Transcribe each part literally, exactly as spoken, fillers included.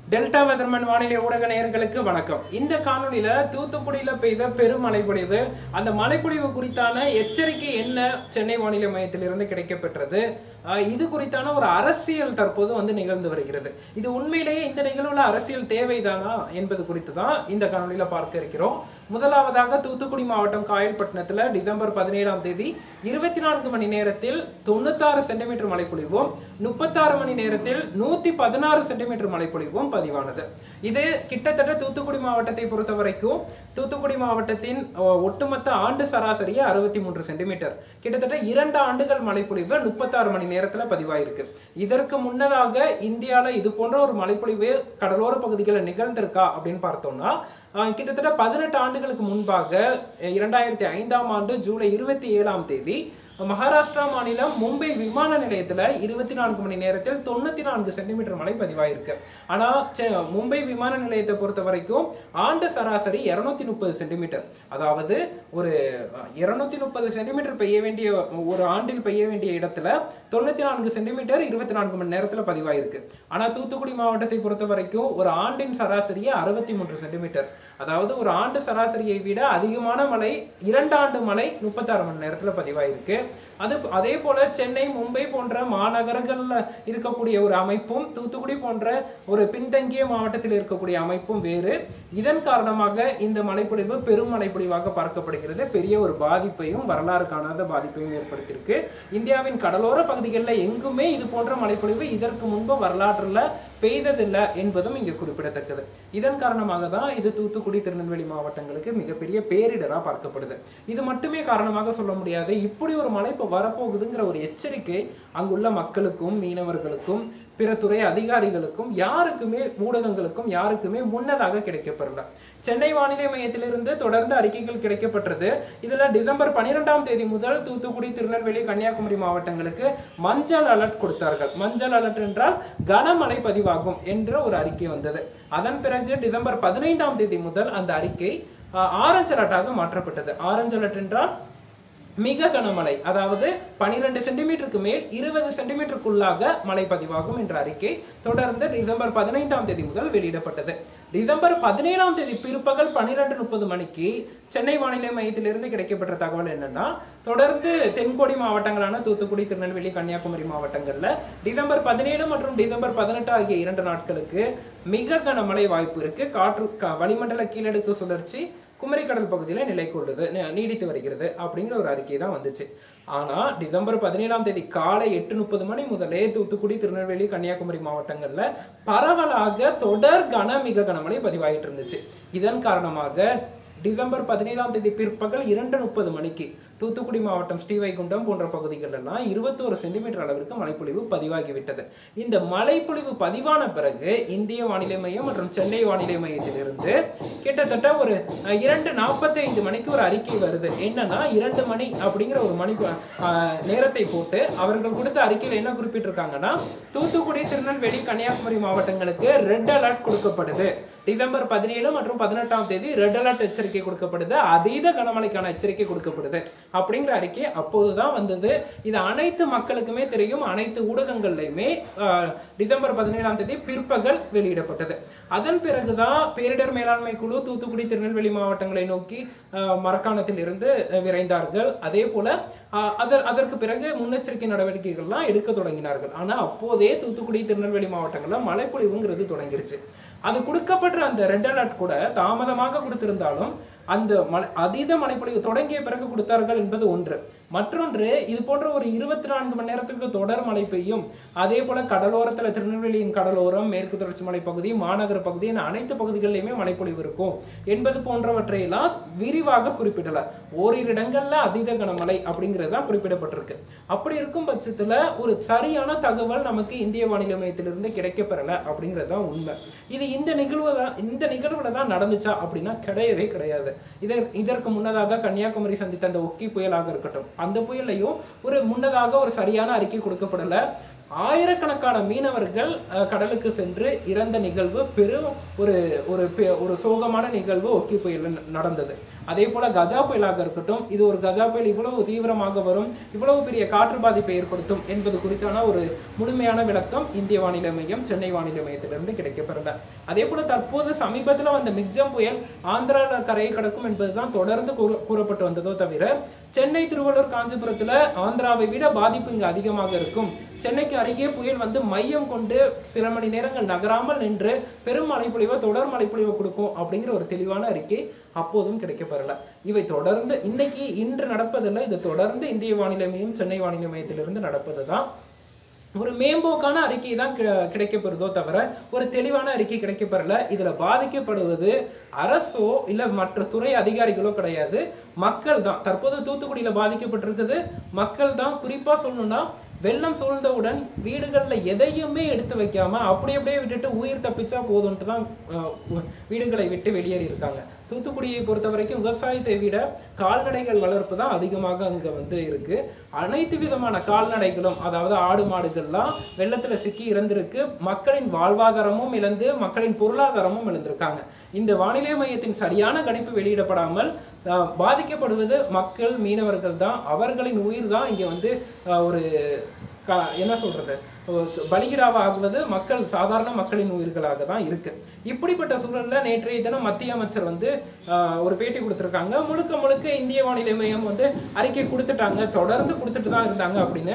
Delta weatherman வானிலை ஊடக நேயர்களுக்கு வணக்கம். இந்த காணொலியில தூத்துக்குடியில பெய்த பெரும் மழைப்பொழிவு, அந்த மழைப்பொழிவு குறித்தான எச்சரிக்கை என்ன சென்னை வானிலை மையத்திலிருந்து கிடைக்கப்பெற்றது, இது குறித்தான ஒரு அரசியல் தற்போது வந்து நிகழ்ந்து வருகிறது. இது உண்மையிலேயே இந்த நிகழ்வுல அரசியல் தேவைதானா என்பது குறித்து தான் இந்த காணொலியில பார்க்க இருக்கிறோம். முதலாவதாக தூத்துக்குடி மாவட்டம் காயல்பட்டினத்துல டிசம்பர் பதினேழாம் தேதி இருபத்தி நான்கு மணி நேரத்தில் தொண்ணூத்தி ஆறு சென்டிமீட்டர் மழைப்பொழிவும் முப்பத்தி ஆறு மணி நேரத்தில் நூத்தி பதினாறு சென்டிமீட்டர் மழைப்பொழிவும் பதிவானது. இது கிட்டத்தட்ட தூத்துக்குடி மாவட்டத்தை பொறுத்த வரைக்கும் தூத்துக்குடி மாவட்டத்தின் ஒட்டுமொத்த ஆண்டு சராசரி அறுபத்தி மூன்று சென்டிமீட்டர், கிட்டத்தட்ட இரண்டு ஆண்டுகள் மழைப்பொழிவு முப்பத்தி ஆறு மணி நேரத்துல பதிவாயிருக்கு. இதற்கு முன்னதாக இந்தியால இது போன்ற ஒரு மழைப்பொழிவு கடலோர பகுதிகளில் நிகழ்ந்திருக்கா அப்படின்னு பார்த்தோம்னா கிட்டத்தட்ட பதினெட்டு ஆண்டுகளுக்கு முன்பாக இரண்டாயிரத்தி ஐந்தாம் ஆண்டு ஜூலை இருபத்தி ஏழாம் தேதி மகாராஷ்டிரா மாநிலம் மும்பை விமான நிலையத்துல இருபத்தி நான்கு மணி நேரத்தில் தொண்ணூத்தி நான்கு சென்டிமீட்டர் மழை பதிவாயிருக்கு. ஆனா மும்பை விமான நிலையத்தை பொறுத்த வரைக்கும் ஆண்டு சராசரி இருநூத்தி முப்பது சென்டிமீட்டர், அதாவது ஒரு இருநூத்தி முப்பது சென்டிமீட்டர் பெய்ய வேண்டிய ஒரு ஆண்டில் பெய்ய வேண்டிய இடத்துல தொண்ணூத்தி நான்கு சென்டிமீட்டர் இருபத்தி நான்கு மணி நேரத்துல பதிவாயிருக்கு. ஆனா தூத்துக்குடி மாவட்டத்தை பொறுத்த வரைக்கும் ஒரு ஆண்டின் சராசரியை அறுபத்தி மூன்று சென்டிமீட்டர், அதாவது ஒரு ஆண்டு சராசரியை விட அதிகமான மழை இரண்டு ஆண்டு மழை முப்பத்தி ஆறு மணி நேரத்துல பதிவாயிருக்கு. அது அதே போல சென்னை, மும்பை போன்ற மாநகரங்கள்ல இருக்கக்கூடிய ஒரு அமைப்பும் தூத்துக்குடி போன்ற ஒரு பின்தங்கிய மாவட்டத்தில் இருக்கக்கூடிய அமைப்பும் வேறு. இதன் காரணமாக இந்த மழைப்பொழிவு பெரும் மழைப்பொழிவாக பார்க்கப்படுகிறது. பெரிய ஒரு பாதிப்பையும் வரலாறு காணாத பாதிப்பையும் ஏற்படுத்தியிருக்கு. இந்தியாவின் கடலோர பகுதிகளில் எங்குமே இது போன்ற மழைப்பொழிவு இதற்கு முன்பு வரலாற்றுல பெய்ததில்லை என்பதும் இங்கு குறிப்பிடத்தக்கது. இதன் காரணமாக தான் இது தூத்துக்குடி, திருநெல்வேலி மாவட்டங்களுக்கு மிகப்பெரிய பேரிடரா பார்க்கப்படுது. இது மட்டுமே காரணமாக சொல்ல முடியாது. இப்படி ஒரு மழை வரப்போகுதுங்கிற ஒரு எச்சரிக்கை அங்குள்ள மக்களுக்கும், மீனவர்களுக்கும், பிற துறை அதிகாரிகளுக்கும், யாருக்குமே ஊடகங்களுக்கும் யாருக்குமே முன்னதாக கிடைக்கப்பெறல. சென்னை வானிலை மையத்திலிருந்து தொடர்ந்து அறிக்கைகள் கிடைக்கப்பட்டது. இதுல டிசம்பர் பனிரெண்டாம் தேதி முதல் தூத்துக்குடி, திருநெல்வேலி, கன்னியாகுமரி மாவட்டங்களுக்கு மஞ்சள் அலர்ட் கொடுத்தார்கள். மஞ்சள் அலர்ட் என்றால் கனமழை பதிவாகும் என்ற ஒரு அறிக்கை வந்தது. அதன் பிறகு டிசம்பர் பதினைந்தாம் தேதி முதல் அந்த அறிக்கை ஆரஞ்சு அலர்ட்டாக மாற்றப்பட்டது. ஆரஞ்சு அலர்ட் என்றால் மிக கனமழை, அதாவது பனிரெண்டு சென்டிமீட்டருக்கு மேல் இருபது சென்டிமீட்டருக்குள்ளாக மழை பதிவாகும் என்ற அறிக்கை தொடர்ந்து டிசம்பர் பதினைந்தாம் தேதி முதல் வெளியிடப்பட்டது. டிசம்பர் பதினேழாம் தேதி பிற்பகல் பன்னிரண்டு முப்பது மணிக்கு சென்னை வானிலை மையத்திலிருந்து கிடைக்கப்பட்ட தகவல் என்னன்னா, தொடர்ந்து தென்கோடி மாவட்டங்களான தூத்துக்குடி, திருநெல்வேலி, கன்னியாகுமரி மாவட்டங்கள்ல டிசம்பர் பதினேழு மற்றும் டிசம்பர் பதினெட்டு ஆகிய இரண்டு நாட்களுக்கு மிக கனமழை வாய்ப்பு இருக்கு. காற்று வளிமண்டல கீழடுக்கு சுழற்சி குமரி கடல் பகுதியில நிலை கொள்ளுது நீடித்து வருகிறது அப்படிங்கிற ஒரு அறிக்கை தான் வந்துச்சு. ஆனா டிசம்பர் பதினேழாம் தேதி காலை எட்டு முப்பது மணி முதலே தூத்துக்குடி, திருநெல்வேலி, கன்னியாகுமரி மாவட்டங்கள்ல பரவலாக தொடர் கன மிக கனமழை பதிவாயிட்டு இருந்துச்சு. இதன் காரணமாக டிசம்பர் பதினேழாம் தேதி பிற்பகல் இரண்டு முப்பது மணிக்கு தூத்துக்குடி மாவட்டம் ஸ்ரீவைகுண்டம் போன்ற பகுதிகளெல்லாம் இருபத்தி ஒரு சென்டிமீட்டர் அளவிற்கு மழைப்பொழிவு பதிவாகிவிட்டது. இந்த மழைப்பொழிவு பதிவான பிறகு இந்திய வானிலை மையம் மற்றும் சென்னை வானிலை மையத்திலிருந்து கிட்டத்தட்ட ஒரு இரண்டு நாற்பத்தி ஐந்து மணிக்கு ஒரு அறிக்கை வருது. என்னன்னா, இரண்டு மணி அப்படிங்கிற ஒரு மணி நேரத்தை போட்டு அவர்கள் கொடுத்த அறிக்கையில் என்ன குறிப்பிட்டிருக்காங்கன்னா, தூத்துக்குடி, திருநெல்வேலி, கன்னியாகுமரி மாவட்டங்களுக்கு ரெட் அலர்ட் கொடுக்கப்படுது. டிசம்பர் பதினேழு மற்றும் பதினெட்டாம் தேதி ரெட் அலர்ட் எச்சரிக்கை கொடுக்கப்படுது, அதீத கனமழைக்கான எச்சரிக்கை கொடுக்கப்படுது அப்படிங்கிற அறிக்கை அப்போதுதான் வந்தது. இது அனைத்து மக்களுக்குமே தெரியும். அனைத்து ஊடகங்கள்லையுமே டிசம்பர் பதினேழாம் தேதி பிற்பகல் வெளியிடப்பட்டது. அதன் பிறகுதான் பேரிடர் மேலாண்மை குழு தூத்துக்குடி, திருநெல்வேலி மாவட்டங்களை நோக்கி மரக்காணத்தில் இருந்து விரைந்தார்கள். அதே போல அதற்கு பிறகு முன்னெச்சரிக்கை நடவடிக்கைகள்லாம் எடுக்க தொடங்கினார்கள். ஆனா அப்போதே தூத்துக்குடி, திருநெல்வேலி மாவட்டங்கள்ல மழைப்பொழிவுங்கிறது தொடங்கிருச்சு. அது கொடுக்கப்பட்ட அந்த ரெட் அலர்ட் கூட தாமதமாக கொடுத்திருந்தாலும் அந்த மழை அதீத மழைப்பொழிவு தொடங்கிய பிறகு கொடுத்தார்கள் என்பது ஒன்று. மற்றொன்று, இது போன்ற ஒரு இருபத்தி நான்கு மணி நேரத்துக்கு தொடர் மழை பெய்யும், அதே போல கடலோரத்துல திருநெல்வேலியின் கடலோரம், மேற்கு தொடர்ச்சி மலை பகுதி, மாநகர பகுதி என அனைத்து பகுதிகளிலுமே மழைப்பொழிவு இருக்கும் என்பது போன்றவற்றை எல்லாம் விரிவாக குறிப்பிடல. ஓரிரு இடங்கள்ல அதீத கனமழை அப்படிங்கிறதுதான் குறிப்பிடப்பட்டிருக்கு. அப்படி இருக்கும் பட்சத்துல ஒரு சரியான தகவல் நமக்கு இந்திய வானிலை மையத்திலிருந்து கிடைக்கப்பெறல அப்படிங்கிறதுதான் உண்மை. இது இந்த நிகழ்வு தான் இந்த நிகழ்வுல தான் நடந்துச்சா அப்படின்னா கிடையவே கிடையாது. இதற்கு முன்னதாக கன்னியாகுமரி சந்தித்த அந்த ஒக்கி புயலாக இருக்கட்டும், அந்த புயலையும் ஒரு முன்னதாக ஒரு சரியான அறிக்கை கொடுக்கப்படல. ஆயிரக்கணக்கான மீனவர்கள் கடலுக்கு சென்று இறந்த நிகழ்வு பெரும் ஒரு ஒரு ஒரு சோகமான நிகழ்வு ஒக்கி புயல் நடந்தது. அதே போல கஜா புயலாக இருக்கட்டும், இது ஒரு கஜா புயல் இவ்வளவு தீவிரமாக வரும், இவ்வளவு பெரிய காற்று பாதிப்பை ஏற்படுத்தும் என்பது குறித்தான ஒரு முழுமையான விளக்கம் இந்திய வானிலை மையம் சென்னை வானிலை மையத்திலிருந்து கிடைக்கப்பெறல. அதே போல தற்போது சமீபத்தில் வந்த மிக்ஜம் புயல் ஆந்திரா கரையை கடக்கும் என்பதுதான் தொடர்ந்து கூறப்பட்டு வந்ததோ தவிர, சென்னை, திருவள்ளூர், காஞ்சிபுரத்துல ஆந்திராவை விட பாதிப்பு இங்கு அதிகமாக இருக்கும், சென்னைக்கு அருகே புயல் வந்து மையம் கொண்டு சில மணி நேரங்கள் நகராமல் நின்று பெரும் மழைப்பொழிவை தொடர் மழைப்பொழிவை கொடுக்கும் அப்படிங்கிற ஒரு தெளிவான அறிக்கை அப்போதும் கிடைக்கப்பெறல. இவை தொடர்ந்து இன்னைக்கு இன்று நடப்பதில்லை, இது தொடர்ந்து இந்திய வானிலை மையம் சென்னை வானிலை மையத்திலிருந்து நடப்பதுதான். ஒரு மேம்போக்கான அறிக்கை தான் கிடைக்கப்பெறுதோ தவிர ஒரு தெளிவான அறிக்கை கிடைக்கப்பெறல. இதுல பாதிக்கப்படுவது அரசோ இல்ல மற்ற துறை அதிகாரிகளோ கிடையாது, மக்கள் தான். தற்போது தூத்துக்குடியில பாதிக்கப்பட்டிருக்குது மக்கள் தான். குறிப்பா சொல்லணும்னா, வெள்ளம் சூழ்ந்தவுடன் வீடுகள்ல எதையுமே எடுத்து வைக்காம அப்படி அப்படியே விட்டுட்டு உயிர் தப்பிச்சா போதும்ட்டு தான் வீடுகளை விட்டு வெளியேறி இருக்காங்க. தூத்துக்குடியை பொறுத்த வரைக்கும் விவசாயத்தை விட கால்நடைகள் வளர்ப்பு தான் அதிகமாக அங்க வந்து இருக்கு. அனைத்து விதமான கால்நடைகளும், அதாவது ஆடு மாடுகள்லாம் வெள்ளத்துல சிக்கி இறந்திருக்கு. மக்களின் வாழ்வாதாரமும் இழந்து மக்களின் பொருளாதாரமும் இழந்திருக்காங்க. இந்த வானிலை மையத்தின் சரியான கணிப்பு வெளியிடப்படாமல் பாதிக்கப்படுவது மக்கள், மீனவர்கள் தான். அவர்களின் உயிர் தான் இங்க வந்து ஒரு என்ன சொல்றது பலிகடாவா ஆகுவது மக்கள், சாதாரண மக்களின் உயிர்களாக தான் இருக்கு. இப்படிப்பட்ட சூழல்ல நேற்றைய தினம் மத்திய அமைச்சர் வந்து ஒரு பேட்டி கொடுத்திருக்காங்க. முழுக்க முழுக்க இந்திய வானிலை மையம் வந்து அறிக்கை கொடுத்துட்டாங்க, தொடர்ந்து கொடுத்துட்டு தான் இருந்தாங்க அப்படின்னு.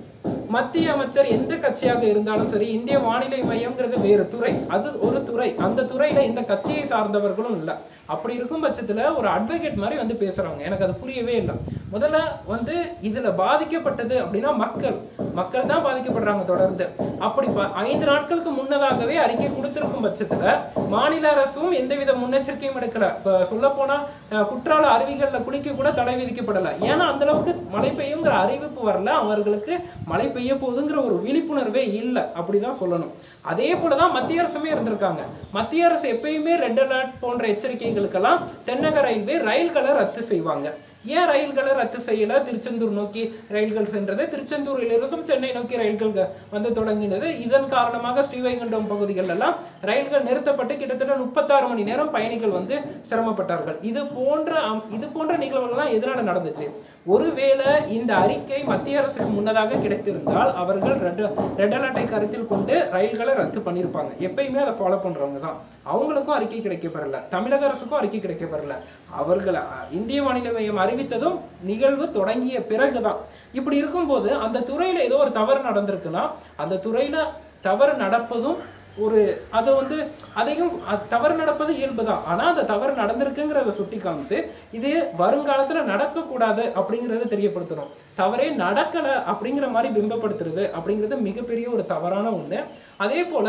மத்திய அமைச்சர் எந்த கட்சியாக இருந்தாலும் சரி, இந்திய வானிலை மையம்ங்கிறது வேறு துறை, அது ஒரு துறை. அந்த துறையில இந்த கட்சியை சார்ந்தவர்களும் இல்லை. அப்படி இருக்கும் பட்சத்துல ஒரு அட்வொகேட் மாதிரி வந்து பேசுறாங்க. எனக்கு அது புரியவே இல்லை. முதல்ல வந்து இதுல பாதிக்கப்பட்டது அப்படின்னா மக்கள் மக்கள் தான் பாதிக்கப்படுறாங்க தொடர்ந்து. அப்படி ஐந்து நாட்களுக்கு முன்னதாகவே அறிக்கை கொடுத்திருக்கும் பட்சத்துல மாநில அரசும் எந்தவித முன்னெச்சரிக்கையும் எடுக்கல. சொல்ல போனா குற்றால அருவிகள்ல குளிக்க கூட தடை விதிக்கப்படல. ஏன்னா அந்த அளவுக்கு மழை பெய்யுங்கிற அறிவிப்பு வரல, அவர்களுக்கு மழை பெய்ய போகுதுங்கிற ஒரு விழிப்புணர்வே இல்லை, அப்படிதான் சொல்லணும். அதே போலதான் மத்திய அரசுமே இருந்திருக்காங்க. மத்திய அரசு எப்பயுமே ரெட் அலர்ட் போன்ற எச்சரிக்கைகளுக்கெல்லாம் தென்னக ரயில்வே ரயில்களை ரத்து செய்வாங்க. ஏன் ரயில்களை ரத்து செய்யல? திருச்செந்தூர் நோக்கி ரயில்கள் சென்றது, திருச்செந்தூரிலிருந்தும் சென்னை நோக்கி ரயில்கள் வந்து தொடங்கினது. இதன் காரணமாக ஸ்ரீவைகுண்டம் பகுதிகள் எல்லாம் ரயில்கள் நிறுத்தப்பட்டு கிட்டத்தட்ட முப்பத்தாறு மணி நேரம் பயணிகள் வந்து சிரமப்பட்டார்கள். இது போன்ற இது போன்ற நிகழ்வுகள்லாம் எதனால நடந்துச்சு? ஒருவேளை இந்த அறிக்கை மத்திய அரசுக்கு முன்னதாக கிடைத்திருந்தால் அவர்கள் ரெட் அலர்ட்டை கருத்தில் கொண்டு ரயில்களை ரத்து பண்ணிருப்பாங்க. எப்பயுமே அதை ஃபாலோ பண்றவங்க தான். அவங்களுக்கும் அறிக்கை கிடைக்கப்பெறல, தமிழக அரசுக்கும் அறிக்கை கிடைக்கப்பெறல. அவர்கள் இந்திய வானிலை மையம் அறிவித்ததும் நிகழ்வு தொடங்கிய பிறகுதான். இப்படி இருக்கும்போது அந்த துறையில ஏதோ ஒரு தவறு நடந்திருக்குன்னா அந்த துறையில தவறு நடப்பதும் ஒரு அது வந்து அதையும் தவறு நடப்பது இயல்புதான். ஆனா அந்த தவறு நடந்திருக்குங்கிறத சுட்டி காமித்து இது வருங்காலத்துல நடக்க கூடாது அப்படிங்கறத தெரியப்படுத்தணும். தவறே நடக்கல அப்படிங்கிற மாதிரி பிம்பப்படுத்துறது அப்படிங்கிறது மிகப்பெரிய ஒரு தவறான ஒண்ணு. அதே போல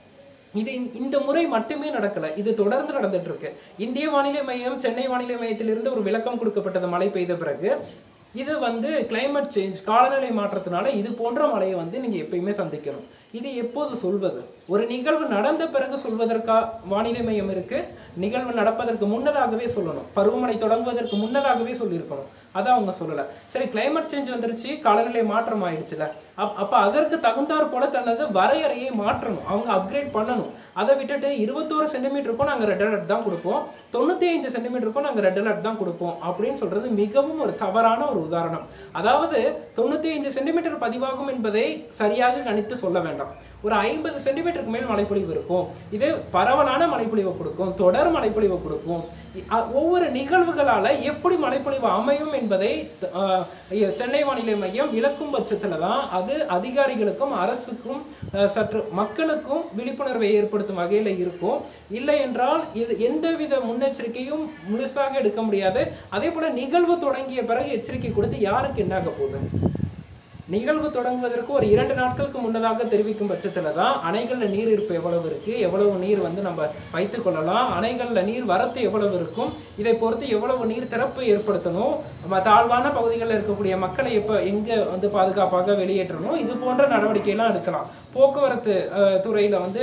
இது இந்த முறை மட்டுமே நடக்கல, இது தொடர்ந்து நடந்துட்டு இருக்கு. இந்திய வானிலை மையம் சென்னை வானிலை மையத்திலிருந்து ஒரு விளக்கம் கொடுக்கப்பட்டது மழை பெய்த பிறகு. இது வந்து கிளைமேட் சேஞ்ச், காலநிலை மாற்றத்தினால இது போன்ற மழையை வந்து நீங்க எப்பயுமே சந்திக்கணும். இது எப்போது சொல்வது? ஒரு நிகழ்வு நடந்த பிறகு சொல்வதற்கா வானிலை மையம் இருக்கு? நிகழ்வு நடப்பதற்கு முன்னதாகவே சொல்லணும், பருவமழை தொடங்குவதற்கு முன்னதாகவே சொல்லியிருக்கணும். அதான் அவங்க சொல்லல. சரி, கிளைமேட் சேஞ்ச் வந்துருச்சு, காலநிலை மாற்றம் ஆயிடுச்சுல, அப்ப அதற்கு தகுந்தாற் போல தனது வரையறையை மாற்றணும், அவங்க அப்கிரேட் பண்ணணும். அதை விட்டுட்டு இருபத்தோரு சென்டிமீட்டருக்கும் நாங்க ரெட் அலர்ட் தான் கொடுப்போம், தொண்ணூத்தி ஐந்து சென்டிமீட்டருக்கும் நாங்க ரெட் அலர்ட் தான் கொடுப்போம் அப்படின்னு சொல்றது மிகவும் ஒரு தவறான ஒரு உதாரணம். அதாவது தொண்ணூத்தி ஐந்து சென்டிமீட்டர் பதிவாகும் என்பதை சரியாக கணித்து சொல்ல வேண்டாம். ஒரு ஐம்பது சென்டிமீட்டருக்கு மேல் மழைப்பொழிவு இருக்கும், இது பரவலான மழைப்பொழிவை கொடுக்கும், தொடர் மழைப்பொழிவை கொடுக்கும். ஒவ்வொரு நிகழ்வுகளால எப்படி மழைப்பொழிவு அமையும் என்பதை சென்னை வானிலை மையம் விளக்கும் பட்சத்துலதான் அது அதிகாரிகளுக்கும் அரசுக்கும் சற்று மக்களுக்கும் விழிப்புணர்வை ஏற்படுத்தும் வகையில இருக்கும். இல்லை என்றால் இது எந்தவித முன்னெச்சரிக்கையும் முழுசாக எடுக்க முடியாது. அதே போல நிகழ்வு தொடங்கிய பிறகு எச்சரிக்கை கொடுத்து யாருக்கு என்ன ஆக போகுது? நிகழ்வு தொடங்குவதற்கு ஒரு இரண்டு நாட்களுக்கு முன்னதாக தெரிவிக்கும் பட்சத்துலதான் அணைகள்ல நீர் இருப்பு எவ்வளவு இருக்கு, எவ்வளவு நீர் வந்து நம்ம வைத்துக் கொள்ளலாம், அணைகள்ல நீர் வரத்து எவ்வளவு இருக்கும், இதை பொறுத்து எவ்வளவு நீர் திறப்பு ஏற்படுத்தணும், தாழ்வான பகுதிகளில் இருக்கக்கூடிய மக்களை எப்ப எங்க வந்து பாதுகாப்பாக வெளியேற்றணும், இது போன்ற நடவடிக்கை எல்லாம் எடுக்கலாம். போக்குவரத்து துறையில வந்து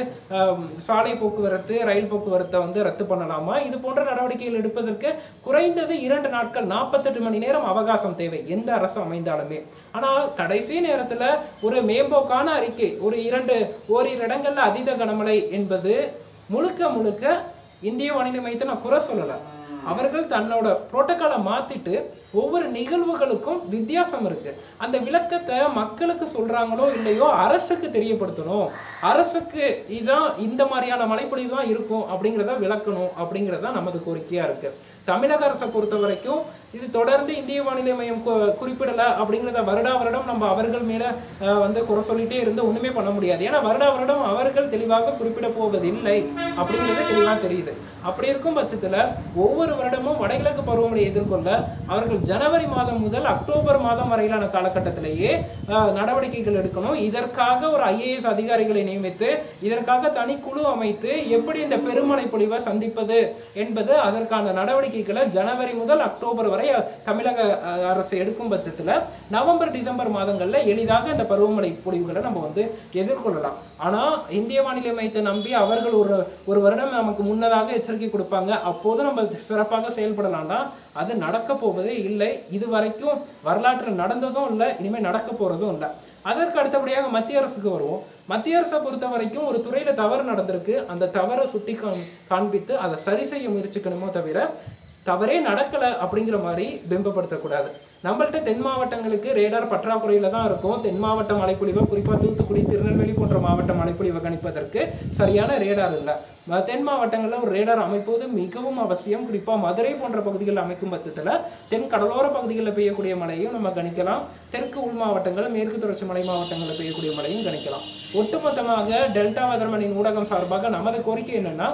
சாலை போக்குவரத்து ரயில் போக்குவரத்தை வந்து ரத்து பண்ணலாமா, இது போன்ற நடவடிக்கைகள் எடுப்பதற்கு குறைந்தது இரண்டு நாட்கள் நாற்பத்தெட்டு மணி நேரம் அவகாசம் தேவை எந்த அரசு அமைந்தாலுமே. ஆனால் கடைசி நேரத்துல ஒரு மேம்போக்கான அறிக்கை, ஒரு இரண்டு ஓரிரு இடங்கள்ல அதீத கனமழை என்பது முழுக்க முழுக்க இந்திய வானிலை மையத்தை நான் குறை சொல்லல. அவர்கள் தன்னோட புரோட்டோகாலை மாத்திட்டு ஒவ்வொரு நிகழ்வுகளுக்கும் வித்தியாசம் இருக்கு. அந்த விளக்கத்தை மக்களுக்கு சொல்றாங்களோ இல்லையோ அரசுக்கு தெரியப்படுத்தணும். அரசுக்கு இதான் இந்த மாதிரியான மழைப்பொழிவு தான் இருக்கும் அப்படிங்கிறத விளக்கணும் அப்படிங்கிறதா நமது கோரிக்கையா இருக்கு. தமிழக அரசை பொறுத்த வரைக்கும் இது தொடர்ந்து இந்திய வானிலை மையம் குறிப்பிடல அப்படிங்கிறத வருடா வருடம் நம்ம அவர்கள் மேல வந்து குறை சொல்லிட்டே இருந்து ஒண்ணுமே பண்ண முடியாது. ஏன்னா வருடா வருடம் அவர்கள் தெளிவாக குறிப்பிட போவதில்லை அப்படிங்கிறது தெளிவா தெரியுது. அப்படி இருக்கும் பட்சத்துல ஒவ்வொரு வருடமும் வடகிழக்கு பருவமழை எதிர்கொள்ள அவர்கள் ஜனவரி மாதம் முதல் அக்டோபர் மாதம் வரையிலான காலகட்டத்திலேயே நடவடிக்கைகள் எடுக்கணும். இதற்காக ஒரு ஐஏஎஸ் அதிகாரிகளை நியமித்து இதற்காக தனி குழு அமைத்து எப்படி இந்த பெருமழை பொழிவை சந்திப்பது என்பது அதற்கான நடவடிக்கைகளை ஜனவரி முதல் அக்டோபர் வரை தமிழக அரசு எடுக்கும் பட்சத்துல நவம்பர் டிசம்பர் மாதங்கள்ல எளிதாக இந்த பருவமழை பொழிவுகளை நம்ம வந்து எதிர்கொள்ளலாம். ஆனா இந்திய வானிலை மையத்தை நம்பி அவர்கள் ஒரு ஒரு வருடம் நமக்கு முன்னதாக எச்சரிக்கை கொடுப்பாங்க, அப்போது நம்ம சிறப்பாக செயல்படலாம்னா அது நடக்க போவதே இல்லை. இது வரைக்கும் வரலாற்றில் நடந்ததும் இல்லை, இனிமேல் நடக்க போறதும் இல்லை. அதற்கு அடுத்தபடியாக மத்திய அரசுக்கு வருவோம். மத்திய அரசை பொறுத்த வரைக்கும் ஒரு துறையில தவறு நடந்திருக்கு, அந்த தவறை சுட்டி காண்பித்து அதை சரி செய்ய முயற்சிக்கணுமோ தவிர தவறே நடக்கல அப்படிங்கிற மாதிரி பிம்பப்படுத்தக்கூடாது. நம்மள்ட்ட தென் மாவட்டங்களுக்கு ரேடார் பற்றாக்குறையில தான் இருக்கும். தென் மாவட்ட மழைப்பொழிவை குறிப்பா தூத்துக்குடி திருநெல்வேலி போன்ற மாவட்ட மழைப்பொழிவை கணிப்பதற்கு சரியான ரேடார் இல்லை. தென் மாவட்டங்கள்ல ஒரு ரேடார் அமைப்பது மிகவும் அவசியம். குறிப்பா மதுரை போன்ற பகுதிகளில் அமைக்கும் பட்சத்துல தென் கடலோர பகுதிகளில் பெய்யக்கூடிய மழையும் நம்ம கணிக்கலாம். தெற்கு உள் மாவட்டங்கள் மேற்கு தொடர்ச்சி மலை மாவட்டங்களில் பெய்யக்கூடிய மழையும் கணிக்கலாம். ஒட்டுமொத்தமாக டெல்டா வெதர்மனின் ஊடகம் சார்பாக நமது கோரிக்கை என்னன்னா,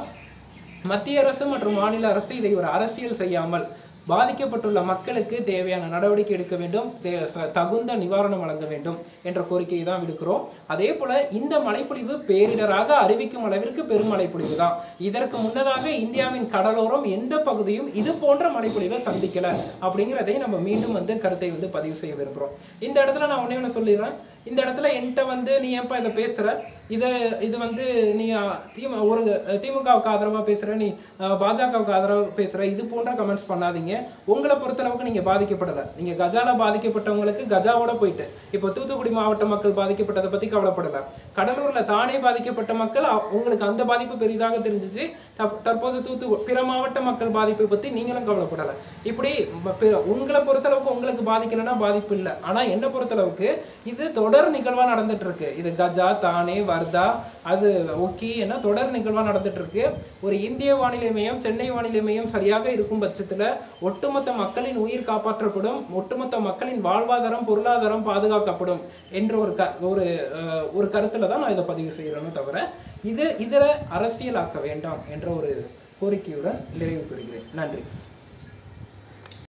மத்திய அரசு மற்றும் மாநில அரசு இதை ஒரு அரசியல் செய்யாமல் பாதிக்கப்பட்டுள்ள மக்களுக்கு தேவையான நடவடிக்கை எடுக்க வேண்டும், தகுந்த நிவாரணம் வழங்க வேண்டும் என்ற கோரிக்கையை தான் விடுக்கிறோம். அதே போல இந்த மழைப்பொழிவு பேரிடராக அறிவிக்கும் அளவிற்கு பெரும் மழைப்பொழிவு தான். இதற்கு முன்னதாக இந்தியாவின் கடலோரம் எந்த பகுதியும் இது போன்ற மழைப்பொழிவை சந்திக்கல அப்படிங்கிறதை நம்ம மீண்டும் வந்து கருத்தை வந்து பதிவு செய்ய விரும்புகிறோம். இந்த இடத்துல நான் ஒன்னே ஒன்று சொல்லிடுறேன். இந்த இடத்துல என்கிட்ட வந்து நீ ஏன்பா இதை பேசுற, இதை இது வந்து நீ திமு ஒரு திமுகவுக்கு ஆதரவா பேசுற, நீ பாஜகவுக்கு ஆதரவா பேசுற, இது போன்ற கமெண்ட்ஸ் பண்ணாதீங்க. உங்களை பொறுத்தளவுக்கு நீங்க பாதிக்கப்படல. நீங்க கஜால பாதிக்கப்பட்டவங்களுக்கு கஜாவோட போயிட்டு இப்போ தூத்துக்குடி மாவட்ட மக்கள் பாதிக்கப்பட்டதை பத்தி கவலைப்படல. கடலூர்ல தானே பாதிக்கப்பட்ட மக்கள் உங்களுக்கு அந்த பாதிப்பு பெரிதாக தெரிஞ்சிச்சு. தற்போது தூத்து பிற மாவட்ட மக்கள் பாதிப்பை பத்தி நீங்களும் கவலைப்படல. இப்படி உங்களை பொறுத்தளவுக்கு உங்களுக்கு பாதிக்கலன்னா பாதிப்பு இல்லை. ஆனா என்ன பொறுத்தளவுக்கு இது தொடர் நிகழ்வா நடந்துட்டு இருக்கு. இது கஜா தானே வர்தா அது ஓகே என்ன தொடர் நிகழ்வா நடந்துட்டு இருக்கு. ஒரு இந்திய வானிலை மையம் சென்னை வானிலை மையம் சரியாக இருக்கும் பட்சத்துல ஒட்டுமொத்த மக்களின் உயிர் காப்பாற்றப்படும், ஒட்டுமொத்த மக்களின் வாழ்வாதாரம் பொருளாதாரம் பாதுகாக்கப்படும் என்ற ஒரு ஒரு ஒரு கருத்துல தான் நான் இதை பதிவு செய்யறேன்னு தவிர இது இதுல அரசியலாக்க வேண்டாம் என்ற ஒரு கோரிக்கையுடன் நிறைவு பெறுகிறேன். நன்றி.